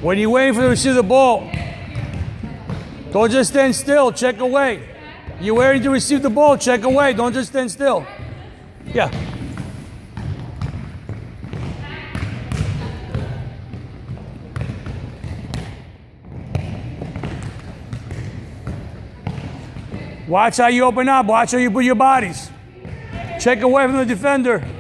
When you're waiting for them to receive the ball, don't just stand still, check away. You're waiting to receive the ball, check away, don't just stand still. Yeah. Watch how you open up, watch how you put your bodies. Check away from the defender.